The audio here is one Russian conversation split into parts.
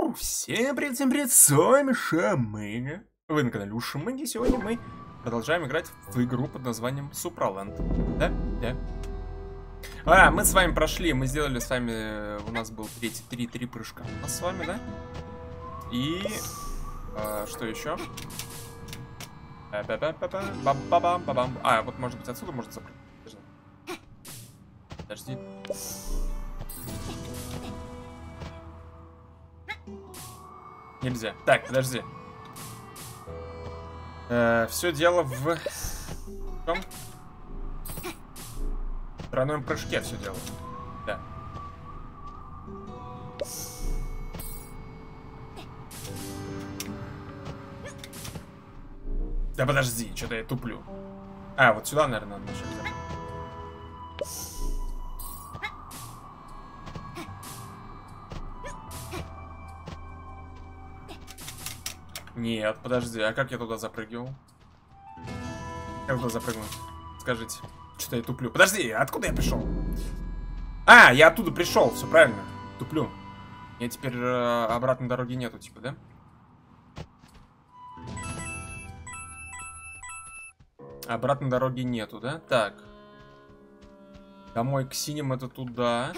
Йоу, всем привет, с вами Шамыга. Вы на канале у Шамыги, сегодня мы продолжаем играть в игру под названием Supraland. Да. Мы с вами прошли, мы сделали с вами, у нас был три прыжка у нас с вами, да? И, что еще? Вот может быть отсюда можно запрыгнуть. Подожди. Нельзя. Так, подожди. Все дело в чем? В тройном прыжке все дело. Да. Да подожди, что-то я туплю. Вот сюда, наверное, надо начать. Нет, подожди, а как я туда запрыгивал? Как туда запрыгнуть? Скажите, что-то я туплю. Подожди, откуда я пришел? Я оттуда пришел, все правильно. Туплю. Я теперь обратной дороги нету, типа, да? Обратной дороги нету, да? Так. Домой к синим это туда.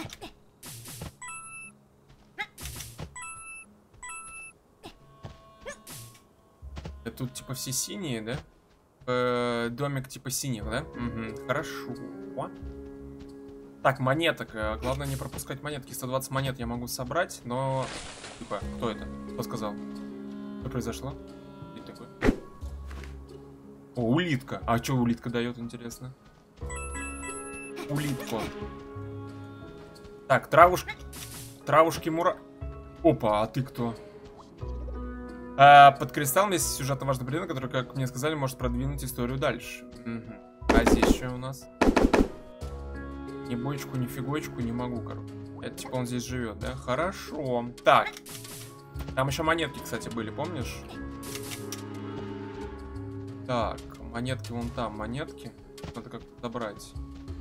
Тут типа все синие, да? Домик типа синих, да? Угу, хорошо. Так, монеток. Главное не пропускать монетки. 120 монет я могу собрать, но... Типа, кто это? Кто сказал? Что произошло? И такой. О, улитка. А что улитка дает, интересно? Улитку. Так, травушки мура... Опа, а ты кто? Под кристаллом есть сюжетно важный предмет, который, как мне сказали, может продвинуть историю дальше. Угу. А здесь что у нас? Ни бочку, ни фигочку не могу, короче. Это типа он здесь живет, да? Хорошо. Так. Там еще монетки, кстати, были, помнишь? Так, монетки вон там, монетки. Надо как-то добрать.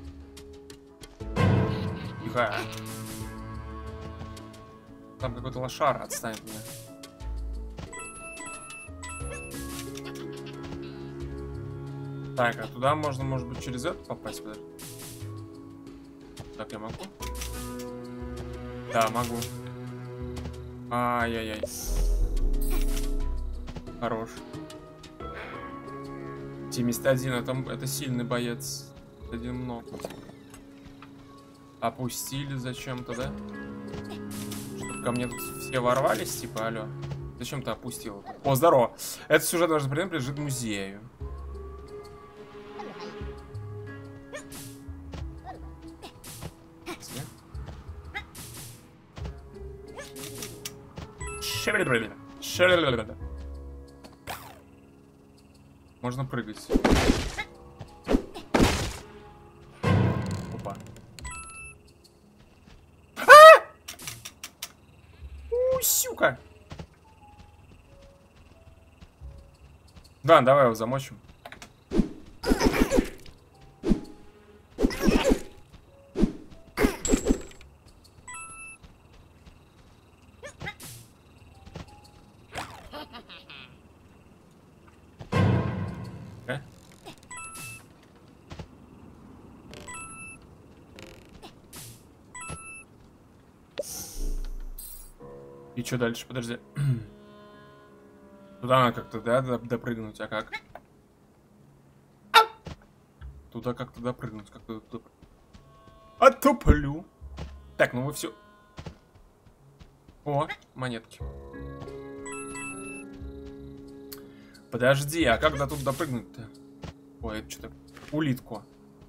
Тихо. Там какой-то лошар, отстань от меня. Так, а туда можно, может быть, через это попасть, подожди. Так, я могу? Да, могу. Ай-яй-яй. Хорош. 71, это сильный боец. Один много. Опустили зачем-то, да? Чтобы ко мне тут все ворвались, типа, алло. Зачем ты опустил? О, здорово. Это сюжет важный предмет принадлежит музею. Можно прыгать. Опа. Сюка. Да, давай его замочим. И что дальше? Подожди. Туда надо как-то, да, допрыгнуть, а как? Туда как-то допрыгнуть, как-то туда... Отуплю. Так, ну вы все... О, монетки. Подожди, а как до тут допрыгнуть-то? Ой, это что-то... Улитку.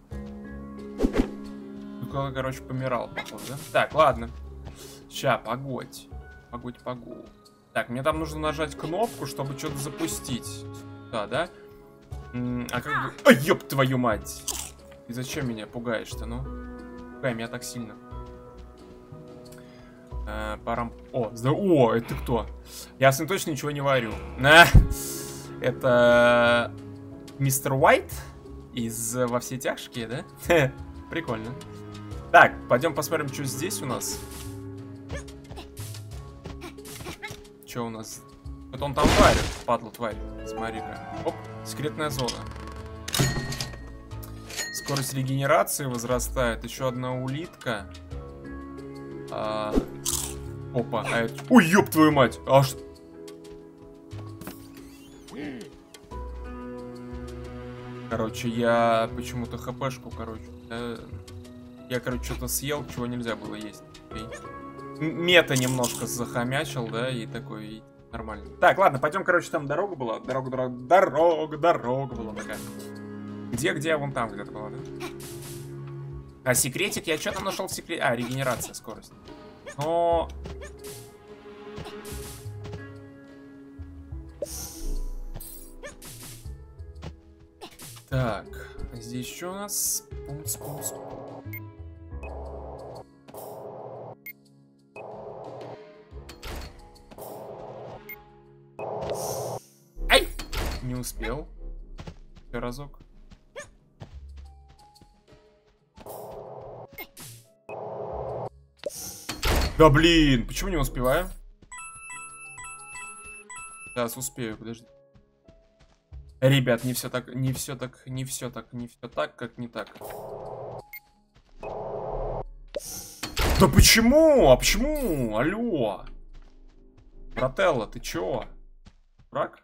Ну, короче, помирал, походу, да? Так, ладно. Ща, погодь. Погодь. Так, мне там нужно нажать кнопку, чтобы что-то запустить. Да? А как бы... Ай, ёб твою мать! И зачем меня пугаешь-то, ну? Пугай меня так сильно. Парам... О, это кто? Я с ним точно ничего не варю. Это... Мистер Уайт из «Во все тяжкие», да? Прикольно. Так, пойдем посмотрим, что здесь у нас. Что у нас? Вот он там варит, падла тварь. Смотри-ка. Оп, секретная зона. Скорость регенерации возрастает. Еще одна улитка. Опа. Ой, ёб твою мать. Аж... Короче, я почему-то хпшку, короче. Я, короче, что-то съел, чего нельзя было есть. Мета немножко захомячил, да, и такой... И нормально. Так, ладно, пойдем, короче, там дорога была. Дорога была такая. Где? Вон там где-то была, да? А секретик, я что там нашел в секрете? А, регенерация, скорость. Но... Так, здесь что у нас? Пумс. Ай! Не успел. Еще разок. Да блин, почему не успеваю? Сейчас успею, подожди. Ребят, не все так, как не так. Да почему? А почему? Алло. Брателло, ты чё? Враг?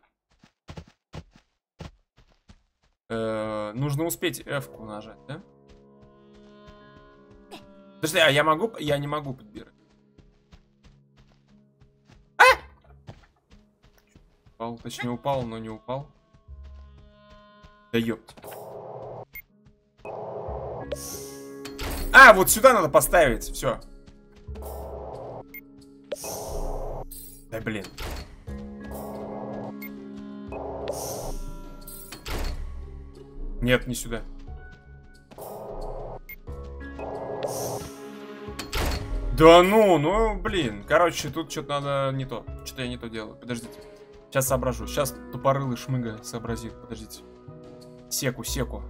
Нужно успеть F-ку нажать, да? Подожди, а я могу? Я не могу подбирать. Упал, точнее упал, но не упал. Да ёпт. А, вот сюда надо поставить, все. Да блин. Нет, не сюда. Да ну, блин. Короче, тут что-то надо не то. Что-то я не то делаю. Подождите. Сейчас соображу. Сейчас тупорылый шмыга сообразит. Подождите. Секу.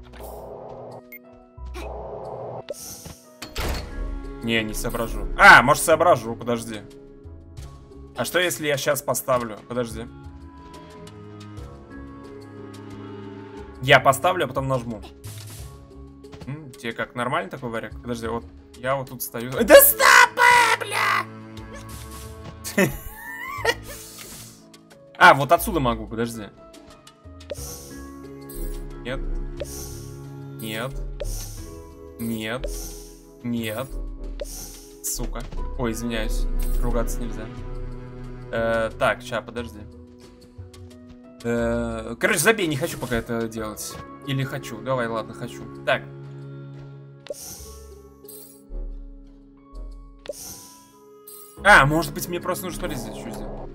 Не соображу. А, может соображу, подожди. А что если я сейчас поставлю? Подожди. Я поставлю, а потом нажму. Тебе как, нормальный такой варик? Подожди, вот я вот тут стою. Да стоп, бля! А, вот отсюда могу, подожди. Нет. Сука. Ой, извиняюсь. Ругаться нельзя. Так, ща, подожди. Короче, забей, не хочу пока это делать. Или хочу. Давай, ладно, хочу. Так. А, может быть, мне просто нужно смотреть, что сделать.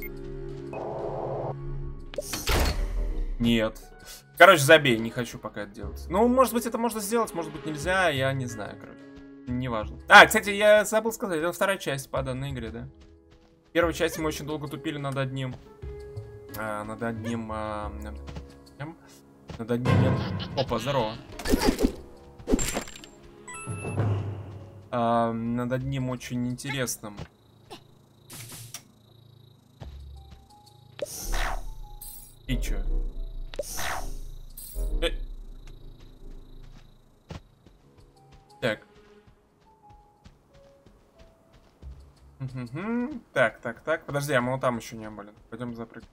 Нет. Короче, забей, не хочу пока это делать. Ну, может быть, это можно сделать, может быть, нельзя, я не знаю, короче. Неважно. А, кстати, я забыл сказать, это вторая часть по данной игре, да? В первой части мы очень долго тупили над одним... Опа, здорово. Над одним очень интересным. И чё? Так. Так. Подожди, а мы вот там еще не были. Пойдем запрыгнем.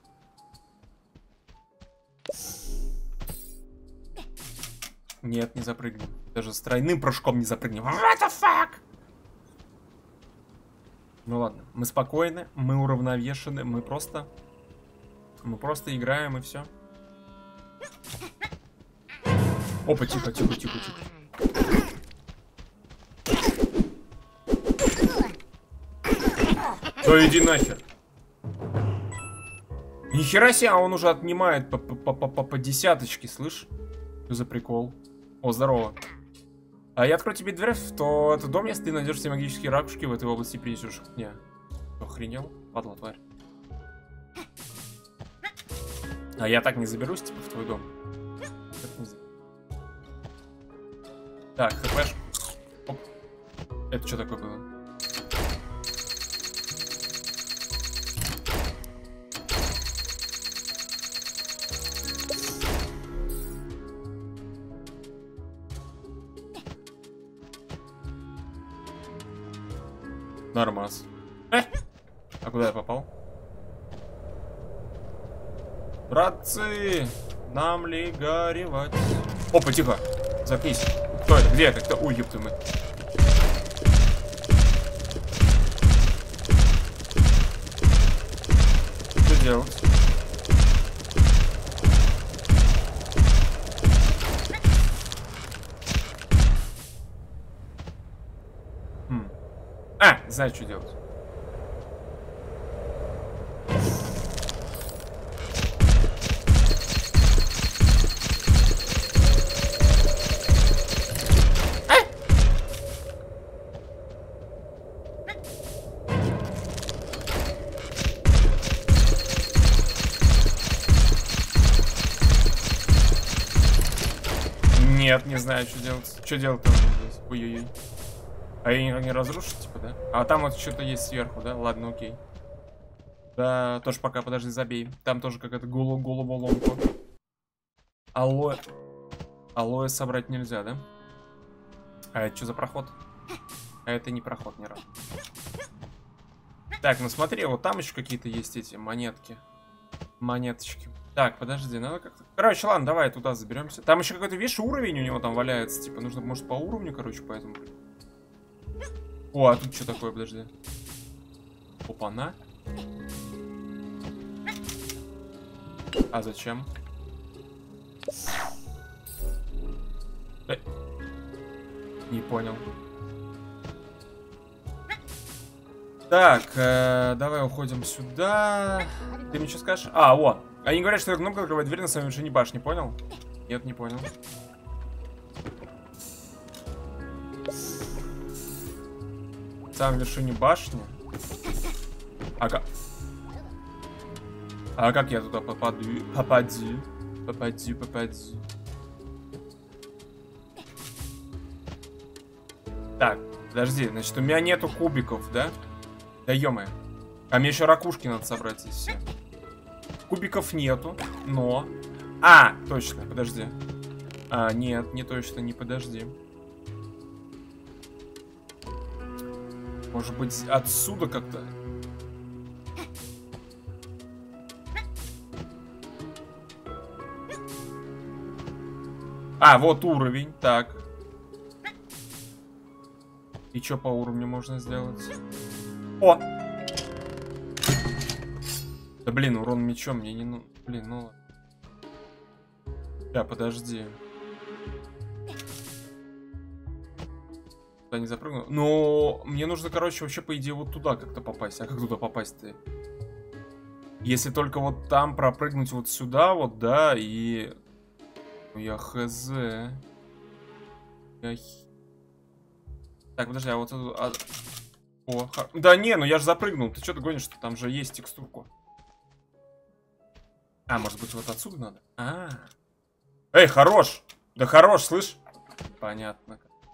Нет, не запрыгнем. Даже с тройным прыжком не запрыгнем. What the fuck? Ну ладно, мы спокойны, мы уравновешены, мы просто играем и все. Опа, тихо. Да иди нахер. Нихера себе, а он уже отнимает по десяточке, слышь? Что за прикол? О, здорово. А я открою тебе дверь в тот дом, если ты найдешь все магические ракушки в этой области и принесешь их мне. Охренел? Падла, тварь. А я так не заберусь, типа, в твой дом. Так, хпш. Оп. Это что такое было? Нормас. А куда я попал? Братцы, нам ли горевать? Опа, тихо. Запись. Кто это? Где это? Кто? Ой, ёпта мы. Что делать? Знаю, что делать. Нет, не знаю, что делать. Что делать-то здесь? Ой-ой-ой. А ее никак не разрушить, типа, да? А там вот что-то есть сверху, да? Ладно, окей. Да, тоже пока, подожди, забей. Там тоже какая-то головоломка. Алоэ. Алоэ собрать нельзя, да? А это что за проход? А это не проход ни разу. Так, ну смотри, вот там еще какие-то есть эти монетки. Монеточки. Так, подожди, надо как-то... Короче, ладно, давай туда заберемся. Там еще какой-то, видишь, уровень у него там валяется. Типа, нужно, может, по уровню, короче, поэтому... О, а тут что такое, подожди. Опа-на. А зачем? Не понял. Так, давай уходим сюда. Ты мне что скажешь? А, вот. Они говорят, что эта кнопка открывает дверь на самой вершине башни, понял? Нет, не понял. В самой вершине башни? А как я туда попаду? Попаду. Так, подожди, значит, у меня нету кубиков, да? Да ё-моё. А мне еще ракушки надо собрать здесь все. Кубиков нету, но... А, точно, подожди. А, нет, не точно, не подожди. Может быть, отсюда как-то? А, вот уровень, так. И что по уровню можно сделать? О! Да блин, урон мечом мне не ну... Блин, ну ладно. Да, подожди. Туда не запрыгну. Но мне нужно, короче, вообще, по идее, вот туда как-то попасть. А как туда попасть-то? Если только вот там пропрыгнуть вот сюда, вот, да, и... Ну, я хз. Так, подожди, а вот... О, да не, ну я же запрыгнул. Ты что ты гонишь-то? Там же есть текстурку. А, может быть, вот отсюда надо? Эй, хорош! Да хорош, слышь? Понятно.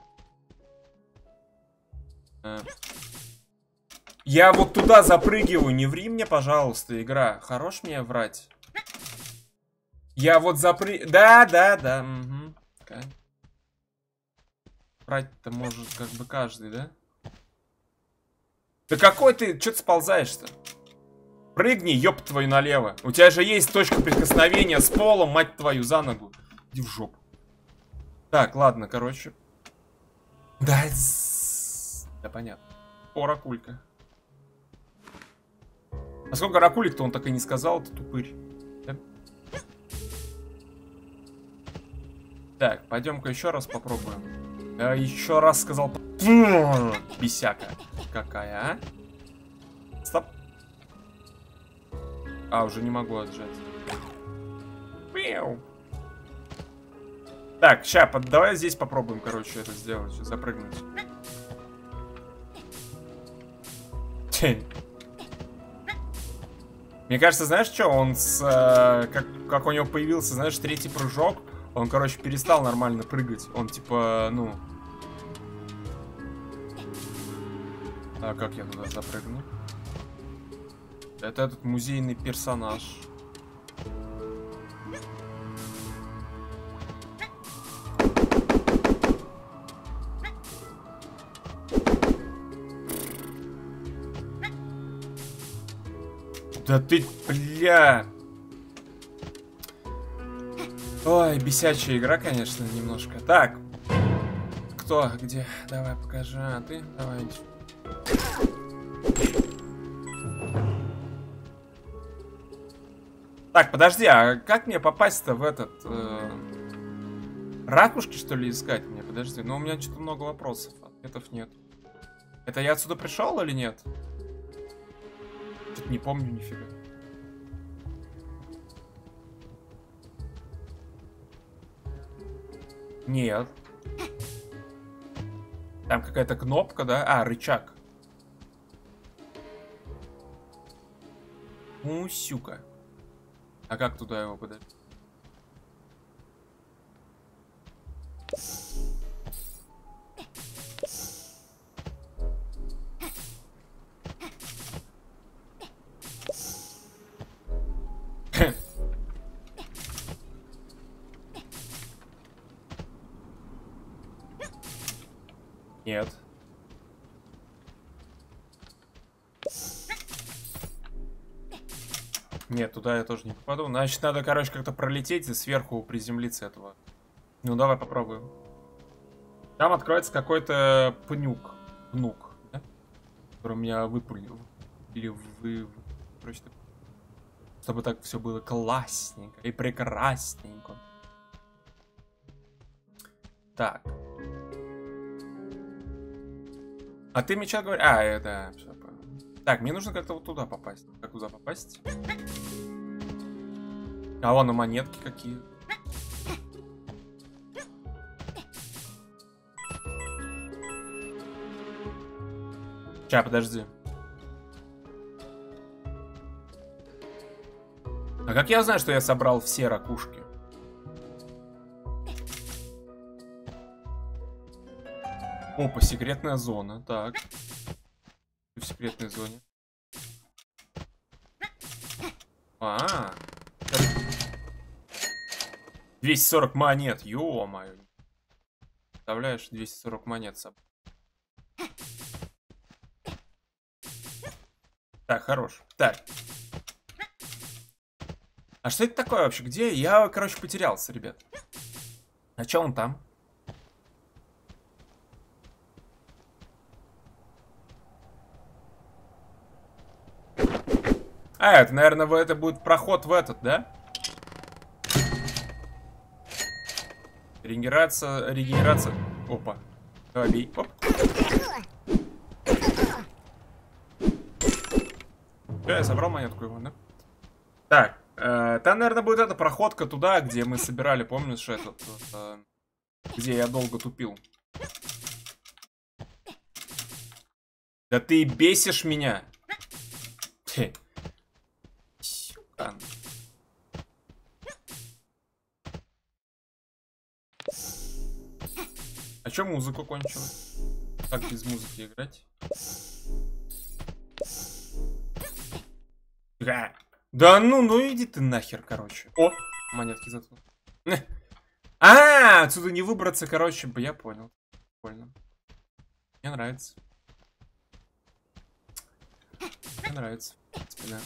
Я вот туда запрыгиваю. Не ври мне, пожалуйста, игра. Хорош мне врать. Я вот Да. Угу. Врать-то может как бы каждый, да? Да какой ты? Чё ты сползаешь-то? Прыгни, ёб твою, налево. У тебя же есть точка прикосновения с полом, мать твою, за ногу. Иди в жопу. Так, ладно, короче. Да, да понятно. О, ракулька. А сколько ракулек-то он так и не сказал, это тупырь. Да? Так, пойдем-ка еще раз попробуем. Еще раз сказал. Бесяка. Какая, а? Стоп. А, уже не могу отжать. Так, ща, давай здесь попробуем, короче, это сделать. Запрыгнуть. Мне кажется, знаешь что, он как у него появился, знаешь, третий прыжок, он, короче, перестал нормально прыгать. Он, типа, ну... А как я туда запрыгну? Это этот музейный персонаж. Да ты, бля. Ой, бесячая игра, конечно, немножко. Так. Кто? Где? Давай, покажи. А ты? Давай. Так, подожди, а как мне попасть-то в этот... ракушки, что ли, искать мне? Подожди, но у меня что-то много вопросов. Ответов нет. Это я отсюда пришел или нет? Что-то не помню нифига. Нет. Там какая-то кнопка, да? А, рычаг. Мусюка. А как туда его подать? Нет. Нет, туда я тоже не попаду. Значит, надо, короче, как-то пролететь и сверху приземлиться этого. Ну, давай попробуем. Там откроется какой-то пнюк. Пнук, да? Который у меня выпулил. Или короче, чтобы так все было классненько и прекрасненько. Так. А ты мне что говоришь? А, это... Все, понял. Так, мне нужно как-то вот туда попасть. Как туда попасть? А вон и монетки какие. Ща, подожди. А как я знаю, что я собрал все ракушки? Опа, секретная зона. Так. В секретной зоне. 240 монет. Ё-моё. Представляешь, 240 монет собрал. Так, хорош. Так. А что это такое вообще? Где? Я, короче, потерялся, ребят. А чё он там? А, это, наверное, это будет проход в этот, да? Регенерация. Опа. Давай, бей. Оп. Я собрал монетку его, да? Так, там, наверное, будет эта проходка туда, где мы собирали, помнишь, этот, где я долго тупил. Да ты бесишь меня. Сюкан. А чё музыку кончила? Как без музыки играть? Да ну иди ты нахер, короче. О, монетки зато. А, отсюда не выбраться, короче, я понял. Прикольно. Мне нравится. Мне нравится. Спина.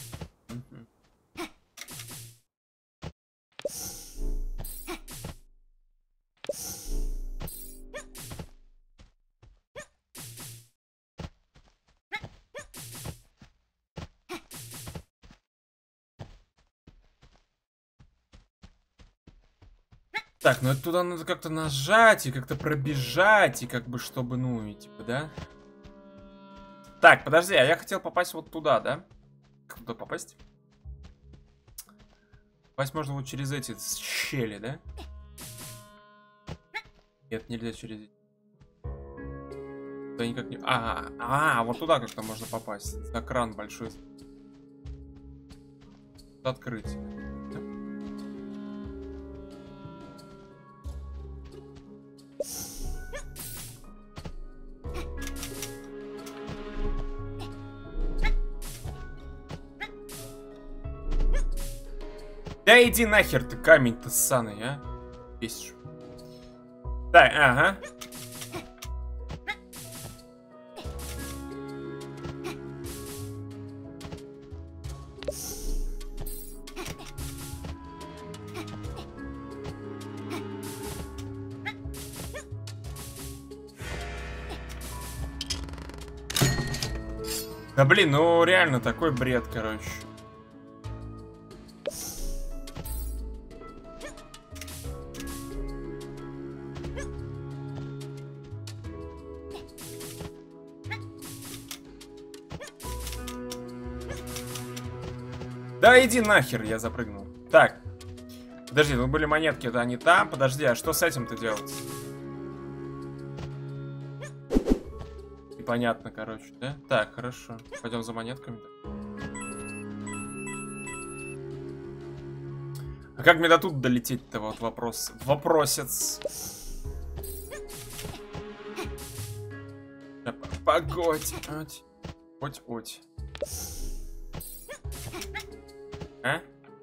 Так, ну это туда надо как-то нажать и как-то пробежать, и как бы чтобы, ну, и типа, да? Так, подожди, а я хотел попасть вот туда, да? Как туда попасть? Попасть можно вот через эти щели, да? Нет, нельзя через эти. Да никак не... Вот туда как-то можно попасть. За кран большой. Открыть. Да иди нахер ты, камень-то ссаный, а? Бесишь. Так, ага. Да блин, ну реально такой бред, короче. Да иди нахер, я запрыгнул. Так. Подожди, ну были монетки, да, они там. Подожди, а что с этим-то делать? Непонятно, короче, да? Так, хорошо. Пойдем за монетками. А как мне до тут долететь-то? Вот вопрос. Вопросец. Погодь. Оть. А?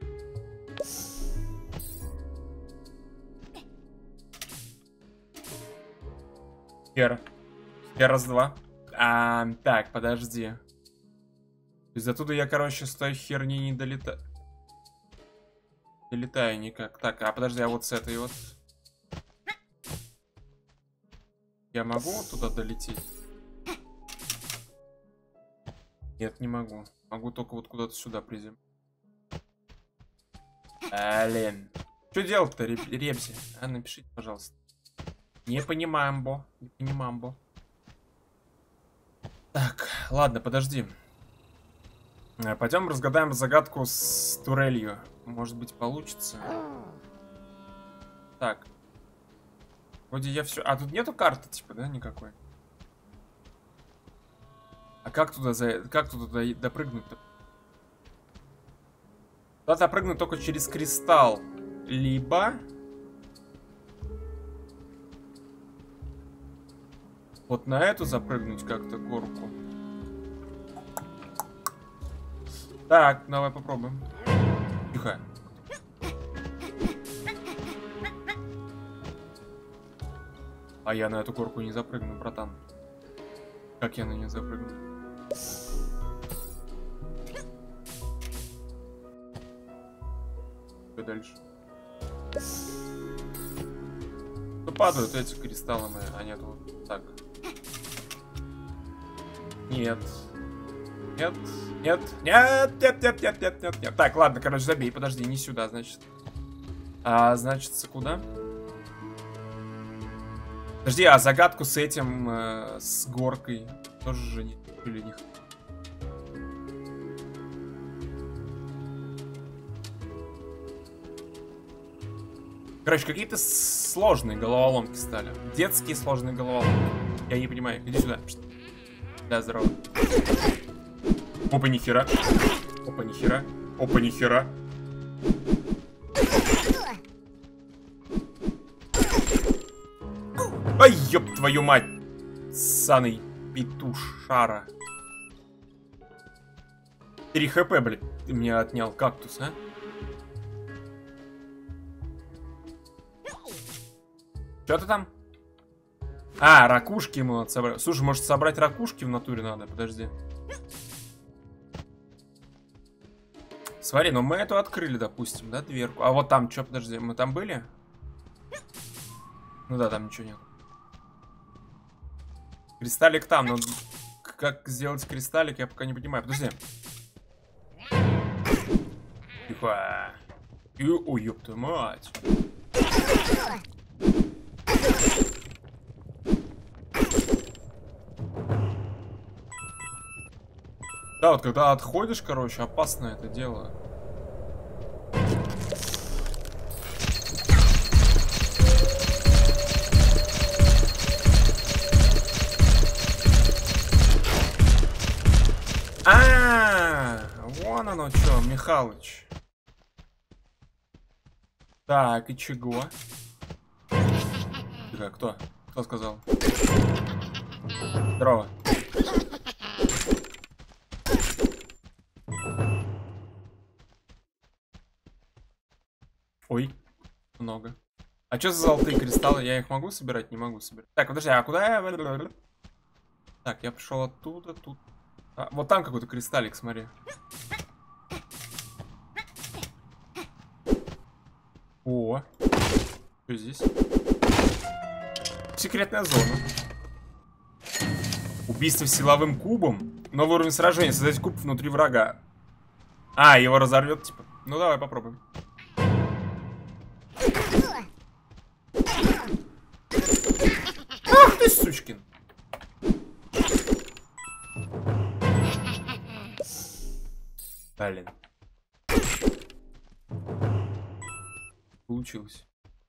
Хер. Раз, два. Так, подожди. То есть оттуда я, короче, с той херни не долетаю. Долетаю никак. Так, подожди, а вот с этой вот. Я могу туда долететь? Нет, не могу. Могу только вот куда-то сюда приземлиться. Блин. Что делать-то, Ребзи? Напишите, пожалуйста. Не понимаем, бо. Не понимаем, бо. Так, ладно, подожди. Пойдем разгадаем загадку с турелью. Может быть, получится. Так. Вроде я все... А тут нету карты, типа, да, никакой? А как туда допрыгнуть-то? Туда допрыгнуть только через кристалл. Либо... Вот на эту запрыгнуть как-то горку. Так, давай попробуем. Тихо. А я на эту горку не запрыгну, братан. Как я на нее запрыгну? Что дальше? Ну, падают эти кристаллы мои, а нет, вот так. Нет. Нет. Так, ладно, короче, забей, подожди, не сюда, значит. Значит, куда? Подожди, а загадку с этим, с горкой тоже же не или них. Короче, какие-то сложные головоломки стали. Детские сложные головоломки. Я не понимаю. Иди сюда. Да, здорово. Опа, нихера. Опа, нихера. Опа, нихера. Ай, ёб твою мать. Ссаный петушара. 3 хп, блядь, ты мне отнял кактус, а? Что ты там? Ракушки ему надо собрать. Слушай, может собрать ракушки в натуре надо? Подожди. Смотри, ну мы эту открыли, допустим, да, дверку. А вот там что, подожди, мы там были? Ну да, там ничего нет. Кристаллик там, но как сделать кристаллик, я пока не понимаю. Подожди. Тихо. Ой, ёб твою мать. Да, вот когда отходишь, короче, опасно это дело. Вон оно что, Михалыч. Так, и чего? Тихо, кто? Кто сказал? Здорово. Ой, много. А что за золотые кристаллы? Я их могу собирать? Не могу собирать. Так, подожди, а куда я... Так, я пришел оттуда, тут. Вот там какой-то кристаллик, смотри. О, что здесь? Секретная зона. Убийство силовым кубом. Новый уровень сражения. Создать куб внутри врага. А, его разорвет, типа. Ну, давай попробуем. Ах ты, сучкин. Блин. Получилось.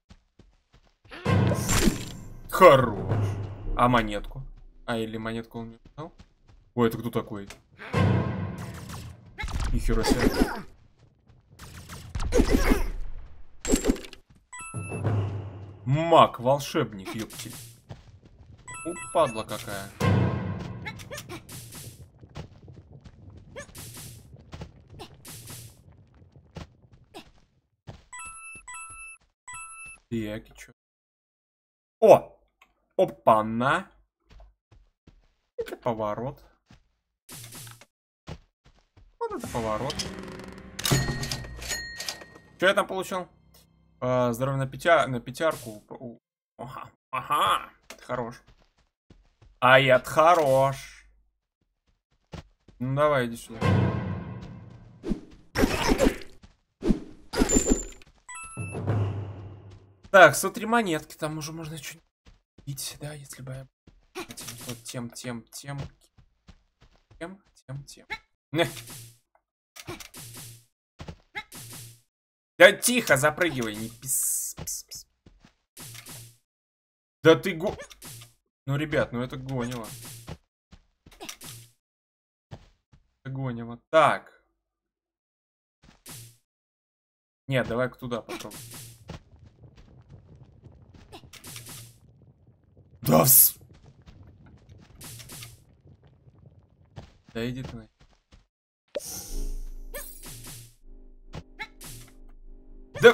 Хорош. А монетку? А, или монетку он не дал? Ой, это кто такой? Нихера себе. Маг, волшебник, ёпти. Упадла какая. Так, и чё? О! Опа-на! Это поворот. Вот это поворот. Что я там получил? Здоровье на пятярку. Ага, ага. Хорош. А я хорош. Ну давай, иди сюда. Так, 103 монетки. Там уже можно что-нибудь пить, да, если бы я... Вот тем. Да тихо, запрыгивай, не пис. Да ты Ну, ребят, ну это гонило. Это гонило. Так. Нет, давай-ка туда попробуем. Да Да иди ты на... Да!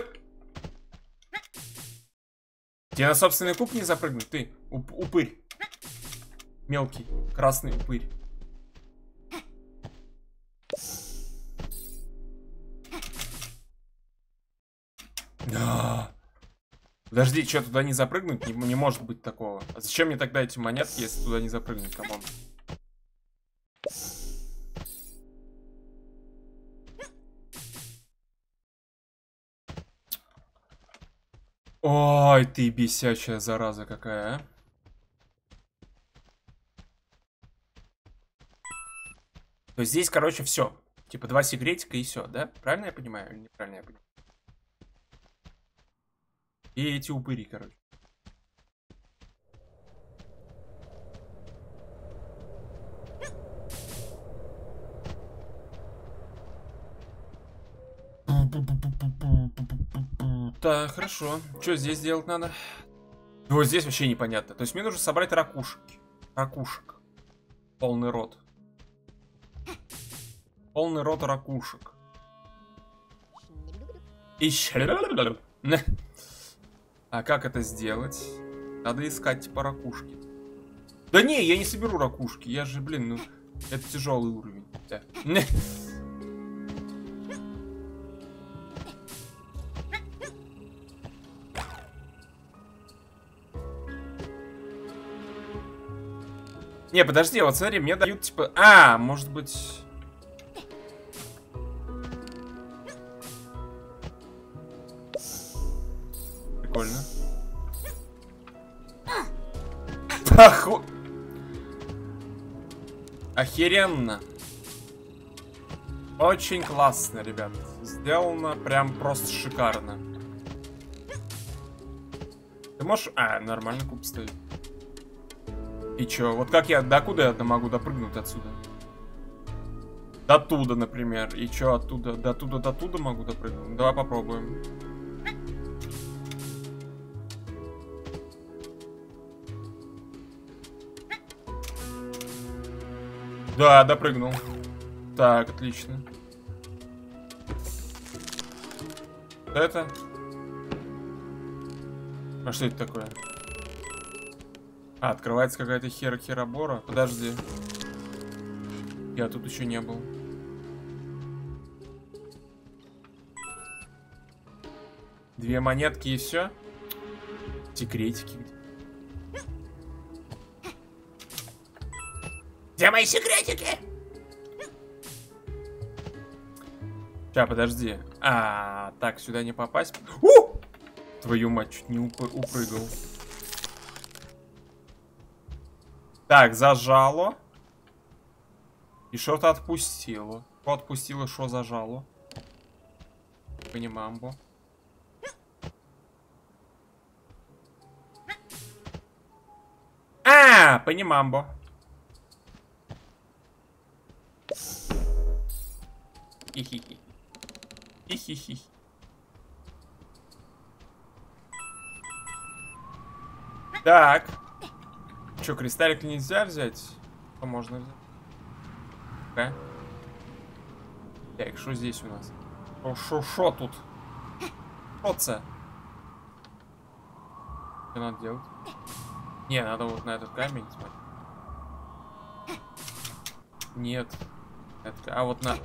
Тебе на собственный куб не запрыгнуть, ты, упырь. Мелкий, красный упырь. Да. Подожди, что, туда не запрыгнуть? Не может быть такого. А зачем мне тогда эти монетки, если туда не запрыгнуть, камон? Ой, ты бесячая зараза какая, а. То есть здесь, короче, все. Типа 2 секретика и все, да? Правильно я понимаю или неправильно я понимаю? И эти упыри, короче. Так, хорошо. Что здесь делать надо? Вот здесь вообще непонятно. То есть мне нужно собрать ракушки. Ракушек. Полный рот. Полный рот ракушек. А как это сделать? Надо искать типа ракушки. Да не, я не соберу ракушки. Я же, блин, ну... Это тяжелый уровень. Да. Не, подожди, вот смотри, мне дают типа... А, может быть... Прикольно. Охеренно. Очень классно, ребят. Сделано прям просто шикарно. Ты можешь... А, нормально куб стоит. И чё? Вот как я... Докуда я могу допрыгнуть отсюда? До туда, например. И чё оттуда? До туда могу допрыгнуть? Давай попробуем. Да, допрыгнул. Так, отлично. Это? А что это такое? А, открывается какая-то херабора. Подожди. Я тут еще не был. 2 монетки и все. Секретики. Где мои секретики? Сейчас, подожди. Так, сюда не попасть. Твою мать, чуть не упрыгал. Так, зажало. И что-то отпустило. Что отпустило, что зажало. Понимамбо. Понимамбо. Хи-хи-хи. Хи-хи-хи. Так. Че, кристаллик нельзя взять? Что можно взять? Да? Так, что здесь у нас? Шо тут? Шо-ца? Что надо делать? Не, надо вот на этот камень смотреть. Нет. Вот на...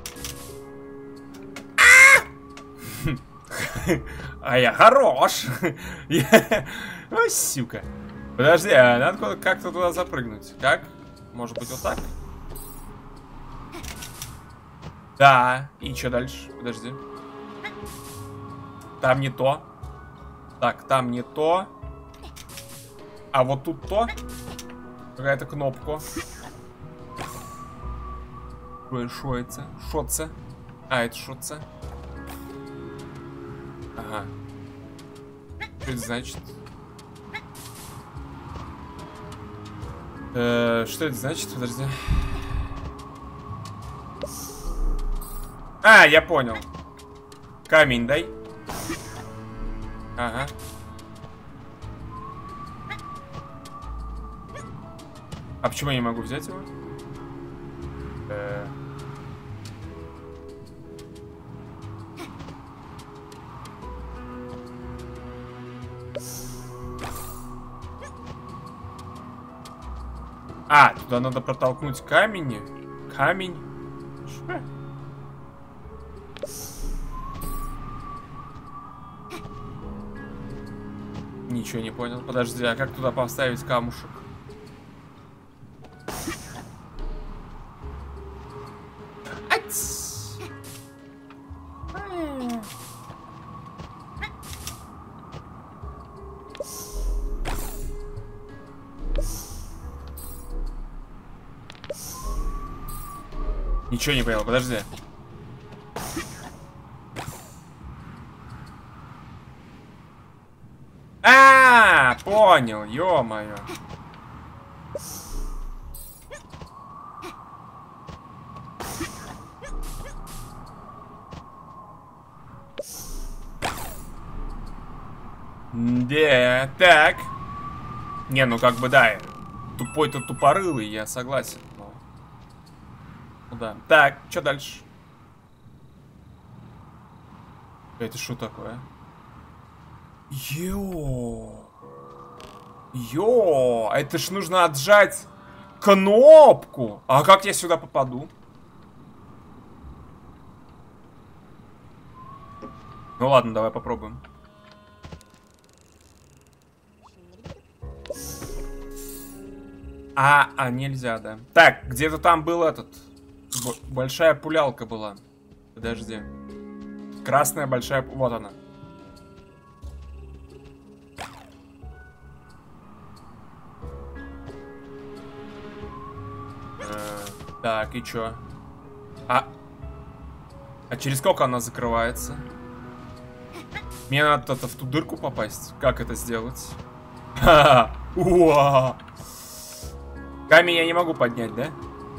Я хорош! Ой, сука. Подожди, надо как-то туда запрыгнуть. Как? Может быть, вот так? Да. И что дальше? Подожди. Там не то. Так, там не то. А вот тут то. Какая-то кнопка. Шо это? Шоца. Это шоца. Ага. Что это значит? Что это значит? Подожди. Я понял. Камень дай. Ага. А почему я не могу взять его? Туда надо протолкнуть камень. Камень. Что? Ничего не понял. Подожди, а как туда поставить камушек? Ничего не понял, подожди. Понял, ё-моё. Да, так. Не, ну как бы да. Тупой-то тупорылый, я согласен. Но... Ну да. Так, что дальше? Это что такое? Йо, это ж нужно отжать кнопку. А как я сюда попаду? Ну ладно, давай попробуем. Нельзя, да. Так, где-то там был этот... Большая пулялка была. Подожди. Красная большая... Вот она. Так, и чё? А через сколько она закрывается? Мне надо в ту дырку попасть. Как это сделать? Камень я не могу поднять, да?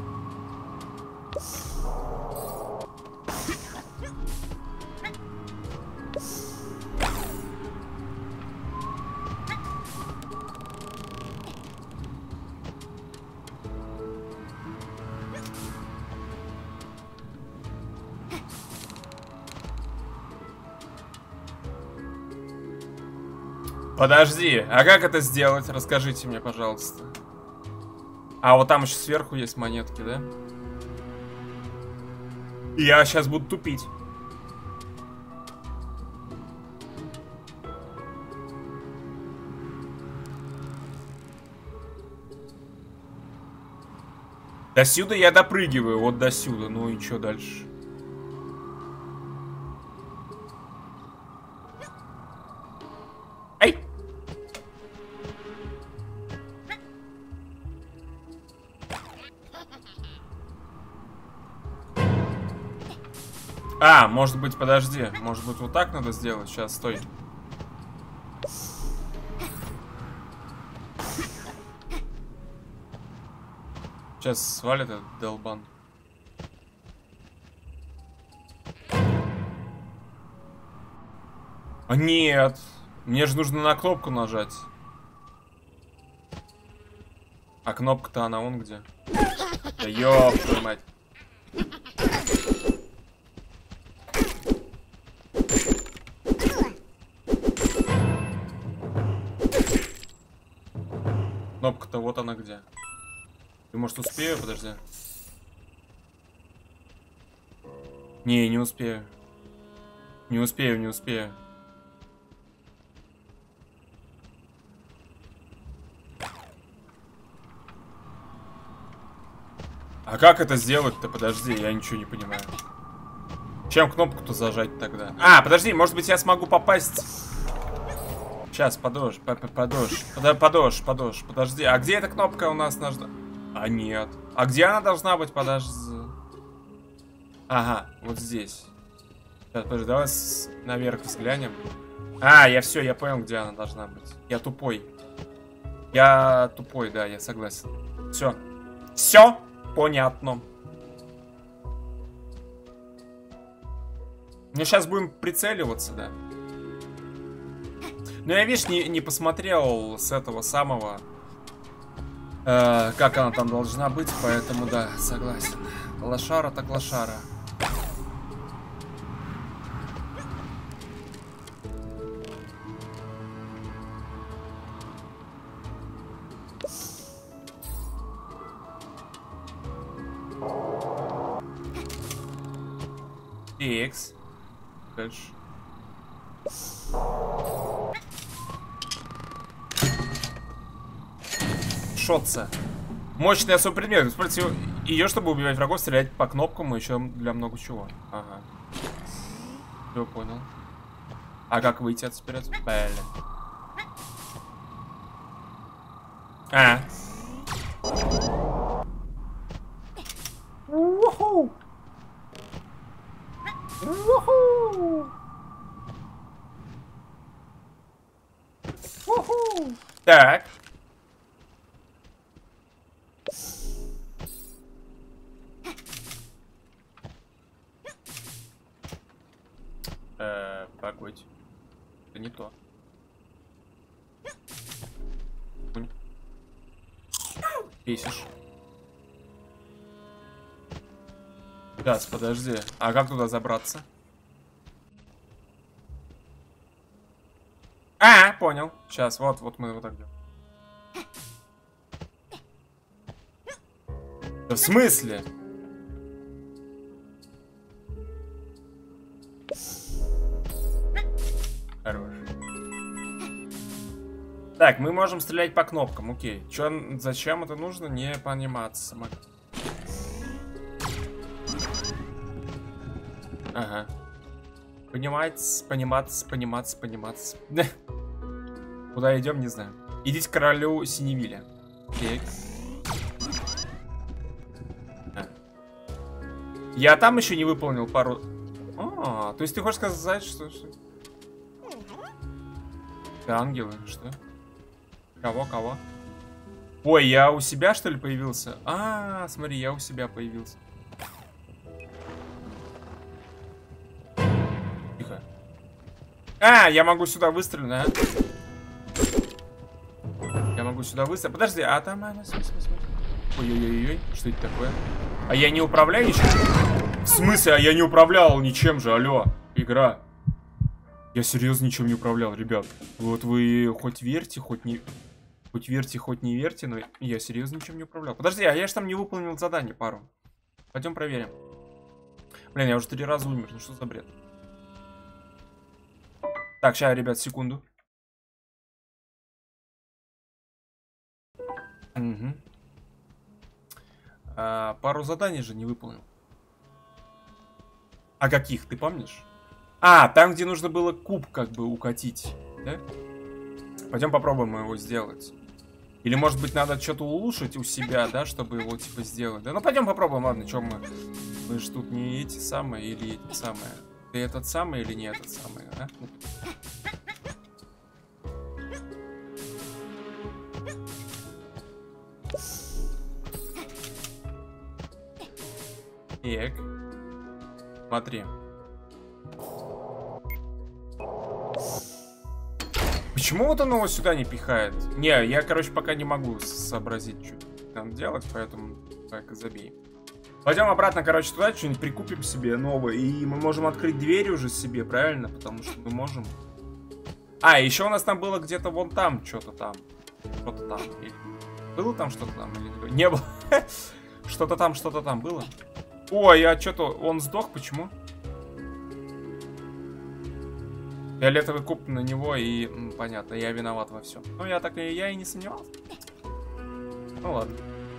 Подожди, а как это сделать? Расскажите мне, пожалуйста. Вот там еще сверху есть монетки, да? Я сейчас буду тупить. До сюда я допрыгиваю, вот до сюда. Ну и что дальше? Ай! А, может быть, подожди. Может быть, вот так надо сделать? Сейчас, стой. Сейчас свалит этот долбан. А нет. Мне же нужно на кнопку нажать. А кнопка-то она вон где. Да ёб твою мать. Кнопка-то вот она где. Ты, может, успею? Подожди. Не, не успею. Не успею, не успею. А как это сделать-то? Подожди, я ничего не понимаю. Чем кнопку-то зажать тогда? А, подожди, может быть, я смогу попасть... Сейчас, подожди, подожди. А где эта кнопка у нас нужна? А, нет. А где она должна быть? Подожди. Ага, вот здесь. Сейчас, подожди, давай наверх взглянем. А, я понял, где она должна быть. Я тупой. Я тупой, да, я согласен. Все. Все понятно. Ну, сейчас будем прицеливаться, да. Но я, видишь, не посмотрел с этого самого, как она там должна быть, поэтому, да, согласен. Лошара так лошара. Икс. Дальше. Шотца. Мощный особый предмет. Используйте ее, чтобы убивать врагов, стрелять по кнопкам и еще для много чего. Ага. Все, понял. А как выйти отсюда? Блин. А. Уху. Уху. Уху. Так. Погодь. Это не то. Бесишь. Сейчас, подожди. А как туда забраться? А, понял. Сейчас, вот мы вот так делаем. Да в смысле? Хорош. Так, мы можем стрелять по кнопкам, окей. Зачем это нужно, не пониматься. Ага. Пониматься. Куда идем, не знаю. Идите к королю Синевиля. Окей. Я там еще не выполнил пару... А, то есть ты хочешь сказать, что... Ангелы, что? Кого? Ой, я у себя, что ли, появился? А, смотри, я у себя появился. Тихо. А, я могу сюда выстрелить, да? Я могу сюда выстрелить. Подожди, а там... Ой-ой-ой-ой, что это такое? А я не управляю ничем? В смысле? А я не управлял ничем же, алло, игра. Я серьезно ничем не управлял, ребят. Вот вы хоть верьте, хоть не... Хоть верьте, хоть не верьте, но я серьезно ничем не управлял. Подожди, а я же там не выполнил задание пару. Пойдем проверим. Блин, я уже 3 раза умер, ну что за бред? Так, сейчас, ребят, секунду. Угу. Пару заданий же не выполнил. А каких, ты помнишь? А, там, где нужно было куб как бы укатить, да? Пойдем попробуем его сделать. Или, может быть, надо что-то улучшить у себя, да, чтобы его, типа, сделать. Да, ну, пойдем попробуем, ладно, что мы... Мы же тут не эти самые или эти самые. Ты этот самый или не этот самый, а? Так. Смотри. Почему вот оно его сюда не пихает? Не, я, короче, пока не могу сообразить, что там делать, поэтому так, забей. Пойдем обратно, короче, туда, что-нибудь прикупим себе новое. И мы можем открыть двери уже себе, правильно? Потому что мы можем... А, еще у нас там было где-то вон там, что-то там. Что-то там. Было там что-то там или не было? Что-то там было. Ой, а что-то он сдох, почему? Фиолетовый куб на него и... понятно, я виноват во всем. Ну, я и не сомневался. Ну, ладно.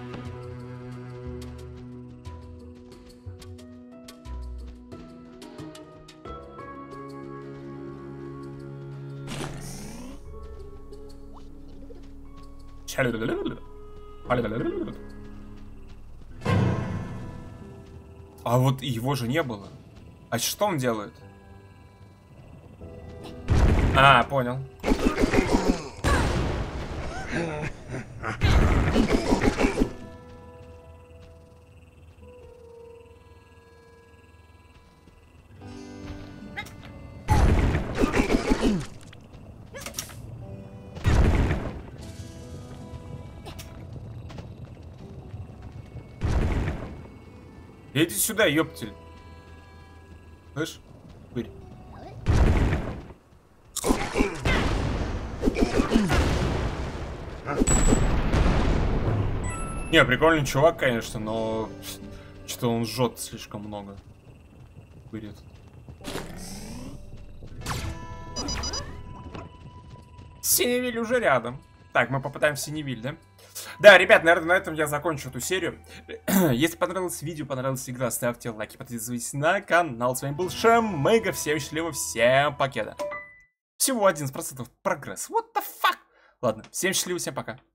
А вот его же не было. А что он делает? А, понял. Иди сюда, ёптель. Слышь? Пырь. Не, прикольный чувак, конечно, но что-то он жжет слишком много. Пырь этот. Синевиль уже рядом. Так, мы попытаем Синевиль, да? Да, ребят, наверное, на этом я закончу эту серию. Если понравилось видео, понравилась игра, ставьте лайки, подписывайтесь на канал. С вами был Шамыга. Всем счастливо, всем покеда. Всего 11% прогресс. What the fuck? Ладно, всем счастливо, всем пока.